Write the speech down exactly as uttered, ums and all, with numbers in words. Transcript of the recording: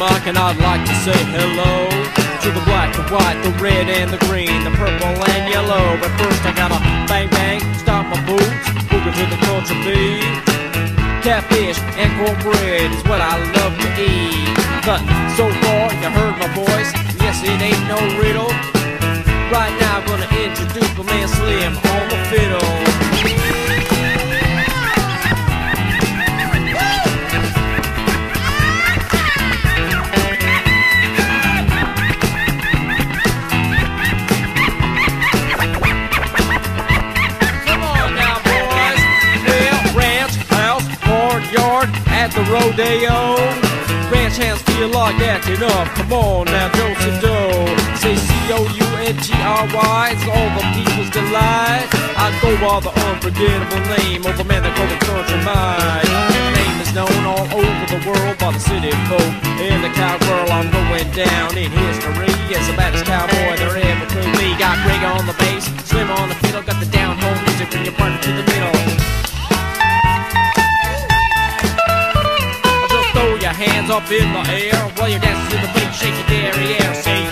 mic and I'd like to say hello to the black, the white, the red and the green, the purple and yellow. But first I gotta bang bang, stop my boots, boogie to the country beat. Catfish and cornbread is what I love to eat. But so far you heard my voice, yes it ain't no riddle. Right now I'm gonna introduce my man Slim on the fiddle. At the rodeo, ranch hands feel like acting up. Come on now, Josie Doe. Say C O U N G R Y, it's all the people's delight. I go by the unforgettable name of the man that called the country mine. His name is known all over the world by the city folk. And the cowgirl I'm going down in history as the baddest cowboy there ever could be. Got Greg on the bass, Slim on the fiddle, got the down home music when you're partner to the middle. Hands up in the air while you're dancing to the beat, shake your derriere. Say